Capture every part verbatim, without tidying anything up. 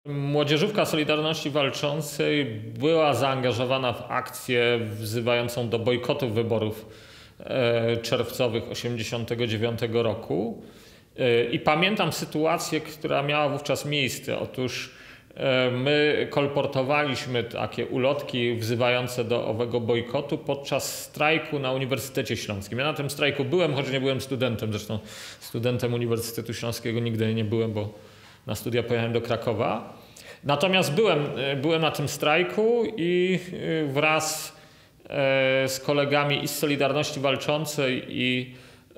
Młodzieżówka Solidarności Walczącej była zaangażowana w akcję wzywającą do bojkotu wyborów czerwcowych osiemdziesiątego dziewiątego roku. I pamiętam sytuację, która miała wówczas miejsce. Otóż my kolportowaliśmy takie ulotki wzywające do owego bojkotu podczas strajku na Uniwersytecie Śląskim. Ja na tym strajku byłem, choć nie byłem studentem. Zresztą studentem Uniwersytetu Śląskiego nigdy nie byłem, bo na studia pojechałem do Krakowa. Natomiast byłem, byłem na tym strajku i wraz z kolegami i z Solidarności Walczącej i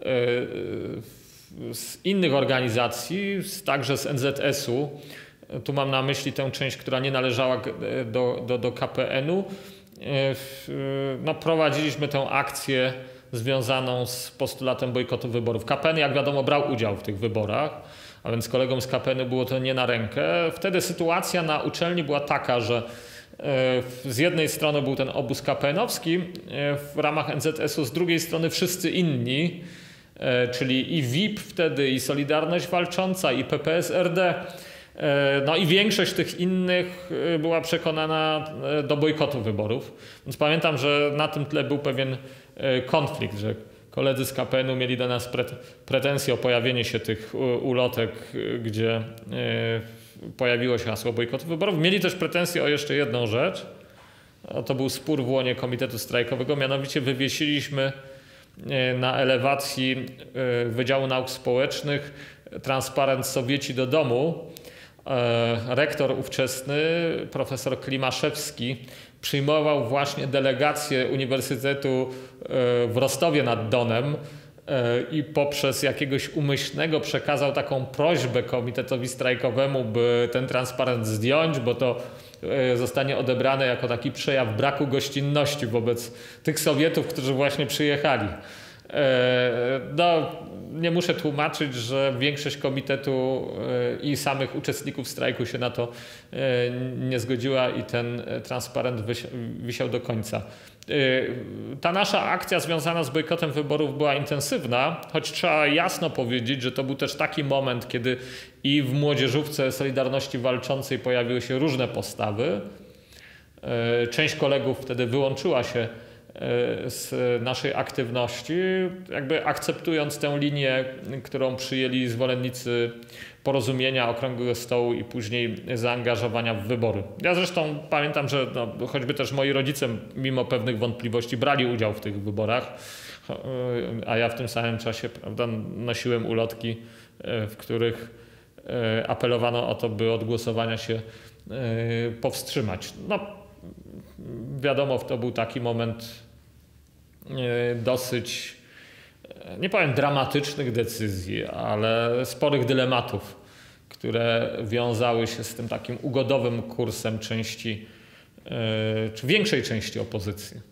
z innych organizacji, także z en zet es u, tu mam na myśli tę część, która nie należała do, do, do ka pe en u, no, prowadziliśmy tę akcję związaną z postulatem bojkotu wyborów. ka pe en, jak wiadomo, brał udział w tych wyborach, a więc kolegom z ka pe en u było to nie na rękę. Wtedy sytuacja na uczelni była taka, że z jednej strony był ten obóz ka pe en owski w ramach en zet es u, z drugiej strony wszyscy inni, czyli i wi i pe wtedy, i Solidarność Walcząca, i pe pe es er de. No i większość tych innych była przekonana do bojkotu wyborów. Więc pamiętam, że na tym tle był pewien konflikt, że koledzy z ka pe en u mieli do nas pretensje o pojawienie się tych ulotek, gdzie pojawiło się hasło bojkotu wyborów. Mieli też pretensje o jeszcze jedną rzecz. To był spór w łonie Komitetu Strajkowego. Mianowicie wywiesiliśmy na elewacji Wydziału Nauk Społecznych transparent Sowieci do domu. Rektor ówczesny, profesor Klimaszewski, przyjmował właśnie delegację Uniwersytetu w Rostowie nad Donem i poprzez jakiegoś umyślnego przekazał taką prośbę komitetowi strajkowemu, by ten transparent zdjąć, bo to zostanie odebrane jako taki przejaw braku gościnności wobec tych Sowietów, którzy właśnie przyjechali. No, nie muszę tłumaczyć, że większość komitetu i samych uczestników strajku się na to nie zgodziła i ten transparent wisiał do końca. Ta nasza akcja związana z bojkotem wyborów była intensywna, choć trzeba jasno powiedzieć, że to był też taki moment, kiedy i w młodzieżówce Solidarności Walczącej pojawiły się różne postawy. Część kolegów wtedy wyłączyła się z naszej aktywności, jakby akceptując tę linię, którą przyjęli zwolennicy porozumienia, okrągłego stołu i później zaangażowania w wybory. Ja zresztą pamiętam, że no, choćby też moi rodzice mimo pewnych wątpliwości brali udział w tych wyborach, a ja w tym samym czasie, prawda, nosiłem ulotki, w których apelowano o to, by od głosowania się powstrzymać. No, wiadomo, to był taki moment dosyć, nie powiem dramatycznych decyzji, ale sporych dylematów, które wiązały się z tym takim ugodowym kursem części, czy większej części opozycji.